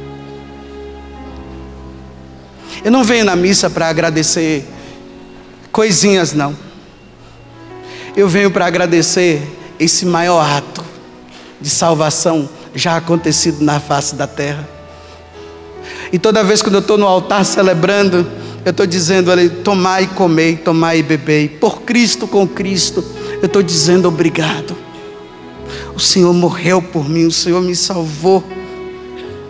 Eu não venho na missa para agradecer coisinhas, não. Eu venho para agradecer esse maior ato de salvação já acontecido na face da terra. E toda vez que eu estou no altar celebrando, eu estou dizendo ali, tomai e comei, tomai e bebei, por Cristo, com Cristo, eu estou dizendo obrigado. O Senhor morreu por mim, o Senhor me salvou.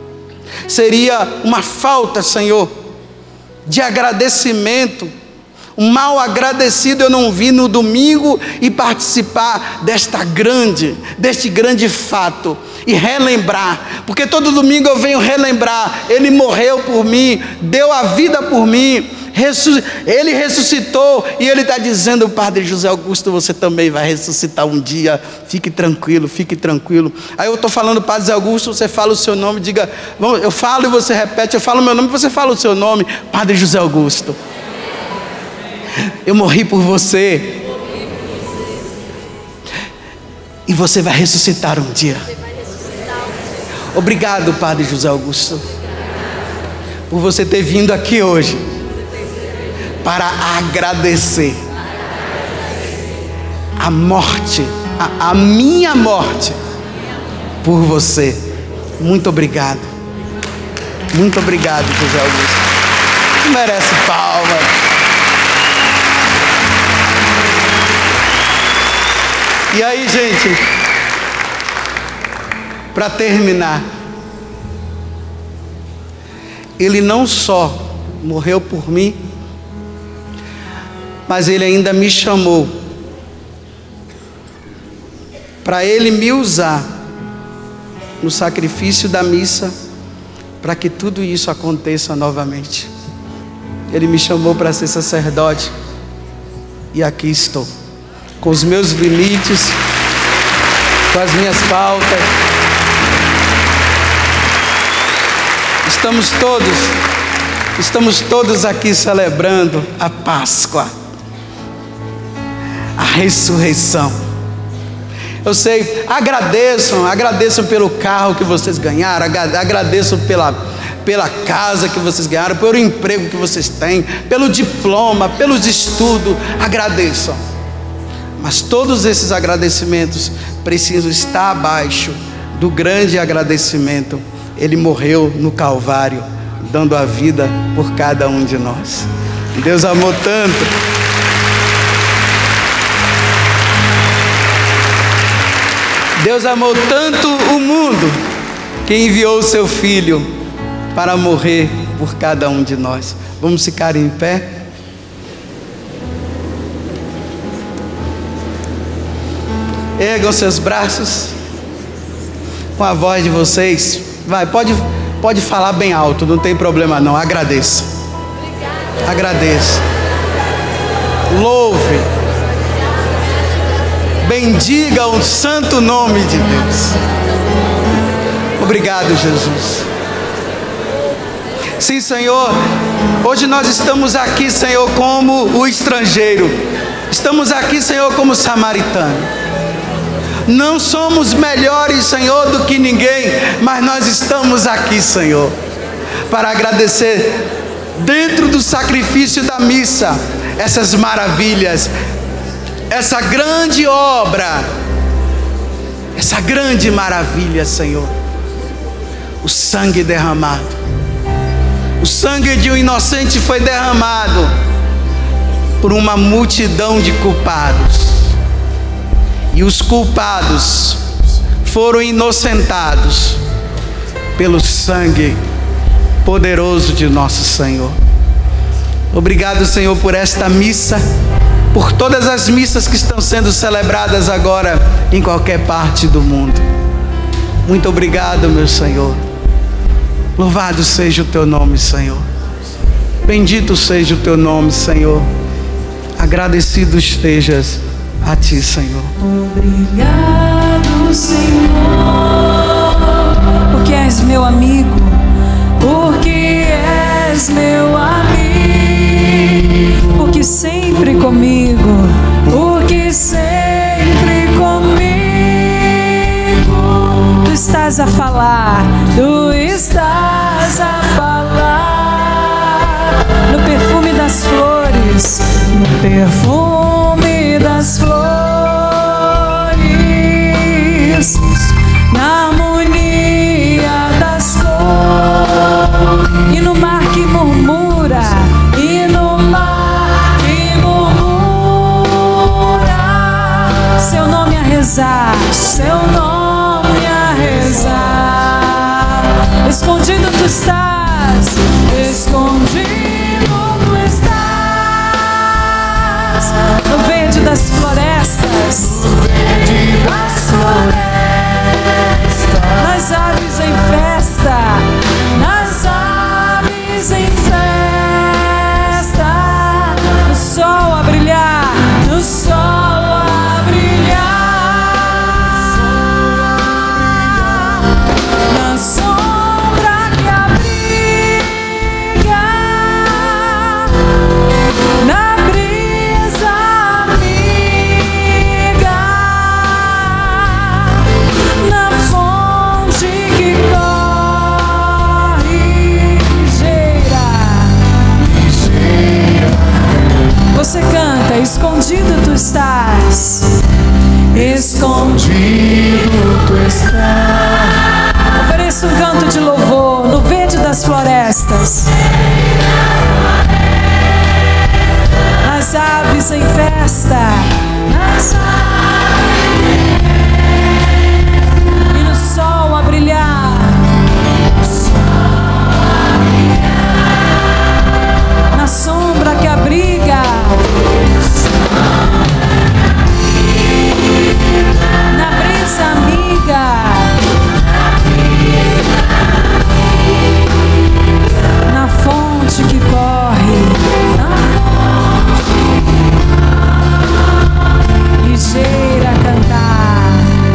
Seria uma falta, Senhor, de agradecimento, Um mal agradecido eu não vim no domingo e participar desta grande, deste grande fato e relembrar, porque todo domingo eu venho relembrar, ele morreu por mim, deu a vida por mim, ressusc... ele ressuscitou e ele está dizendo: Padre José Augusto, você também vai ressuscitar um dia, fique tranquilo, fique tranquilo. Aí eu estou falando Padre José Augusto, você fala o seu nome, diga, eu falo e você repete, eu falo o meu nome e você fala o seu nome, Padre José Augusto. Eu morri por você. E você vai ressuscitar um dia. Obrigado, Padre José Augusto, por você ter vindo aqui hoje para agradecer a morte, a, a minha morte por você. Muito obrigado. Muito obrigado, José Augusto. Você merece palmas. E aí, gente, para terminar, ele não só morreu por mim, mas ele ainda me chamou para ele me usar no sacrifício da missa, para que tudo isso aconteça novamente. Ele me chamou para ser sacerdote, e aqui estou, com os meus limites, com as minhas faltas. Estamos todos, estamos todos aqui celebrando a Páscoa, a ressurreição. Eu sei, agradeçam, agradeçam pelo carro que vocês ganharam, agradeçam pela, pela casa que vocês ganharam, pelo emprego que vocês têm, pelo diploma, pelos estudos, agradeçam. Mas todos esses agradecimentos precisam estar abaixo do grande agradecimento. Ele morreu no Calvário, dando a vida por cada um de nós. Deus amou tanto. Deus amou tanto o mundo, que enviou o seu Filho para morrer por cada um de nós. Vamos ficar em pé? Ergam seus braços com a voz de vocês. Vai, pode, pode falar bem alto, não tem problema não. Agradeça. Agradeça. Louve. Bendiga o santo nome de Deus. Obrigado, Jesus. Sim, Senhor. Hoje nós estamos aqui, Senhor, como o estrangeiro. Estamos aqui, Senhor, como samaritano. Não somos melhores, Senhor, do que ninguém, mas nós estamos aqui, Senhor, para agradecer dentro do sacrifício da missa essas maravilhas, essa grande obra, essa grande maravilha, Senhor. O sangue derramado, o sangue de um inocente foi derramado por uma multidão de culpados. E os culpados foram inocentados pelo sangue poderoso de nosso Senhor. Obrigado, Senhor, por esta missa, por todas as missas que estão sendo celebradas agora em qualquer parte do mundo. Muito obrigado, meu Senhor. Louvado seja o teu nome, Senhor. Bendito seja o teu nome, Senhor. Agradecido estejas a ti, Senhor. Obrigado, Senhor, porque és meu amigo, porque és meu amigo, porque sempre comigo, porque sempre comigo. Tu estás a falar, tu estás a falar no perfume das flores, no perfume das flores, na harmonia das cores, e no mar que murmura, e no mar que murmura, seu nome a rezar, seu nome a rezar. Escondido tu estás, escondido tu estás. escondido tu estás. Escondido tu estás. Ofereça um canto de louvor no verde das florestas. As aves em festa. As aves. E no sol a brilhar. Na sombra que abriga. Na brisa amiga. Na fonte que corre. Ligeira a cantar.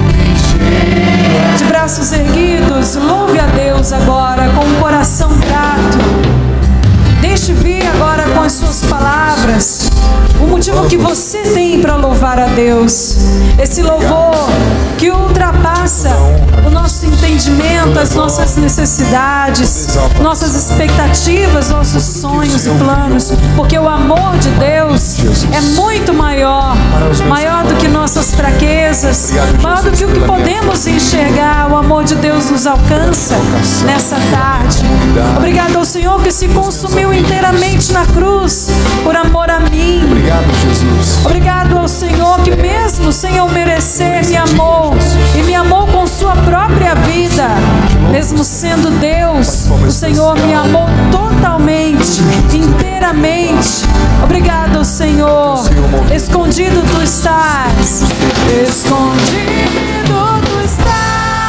De braços erguidos, louve a Deus agora com um coração grato. Deixe vir agora com as suas palavras o motivo que você tem para louvar a Deus. Esse louvor que ultrapassa o nosso entendimento, as nossas necessidades, nossas expectativas, nossos sonhos e planos. Porque o amor de Deus é muito maior, maior do que nossas fraquezas, maior do que o que podemos enxergar. O amor de Deus nos alcança nessa tarde. Obrigado ao Senhor que se consumiu inteiramente na cruz por amor a mim. Obrigado, Jesus. Obrigado ao Senhor que mesmo sem eu merecer me amou e me amou com sua própria vida. Mesmo sendo Deus, o Senhor me amou totalmente, inteiramente. Obrigado ao Senhor. Escondido tu estás. Escondido tu estás.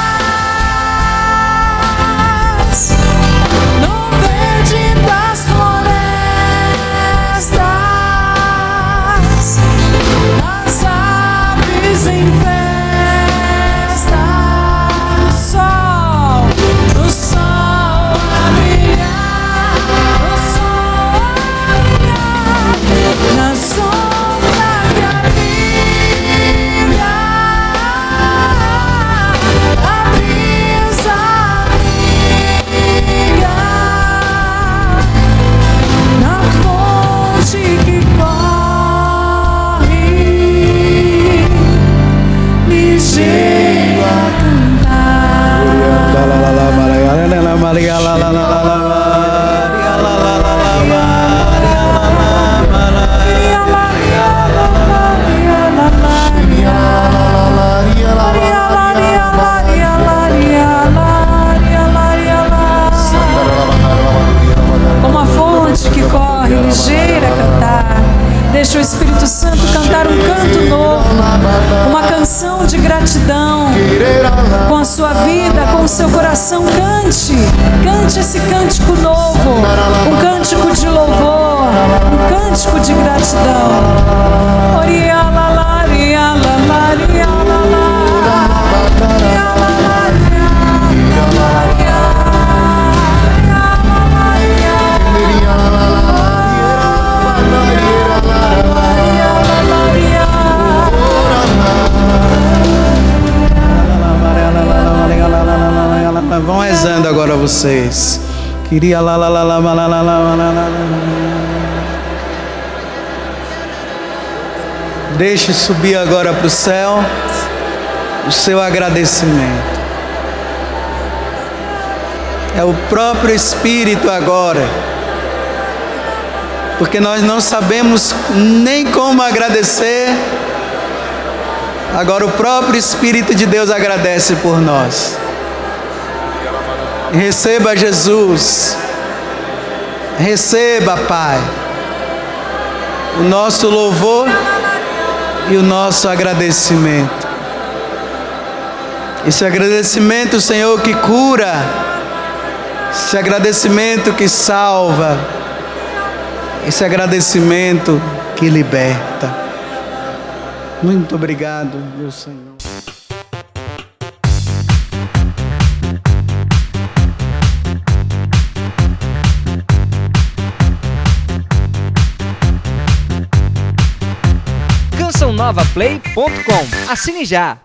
No verde das florestas. As aves em festa. O sol, o sol a brilhar. O sol a brilhar. Na sombra que abriga. A brisa amiga. Na fonte que corre. Ligeiro a cantar. Como a fonte que corre ligeira a cantar. Deixa o Espírito Santo cantar um canto novo, uma canção de gratidão com a sua vida, com o seu coração. Cante, cante esse cântico novo, um cântico de louvor, um cântico de gratidão. Vão rezando agora vocês. Queria lá lá lá lá lá lá lá lá lá. Deixe subir agora para o céu o seu agradecimento. É o próprio Espírito agora, porque nós não sabemos nem como agradecer. Agora o próprio Espírito de Deus agradece por nós. Receba Jesus, receba, Pai, o nosso louvor e o nosso agradecimento. Esse agradecimento, Senhor, que cura, esse agradecimento que salva, esse agradecimento que liberta. Muito obrigado, meu Senhor. canção nova play ponto com. Assine já!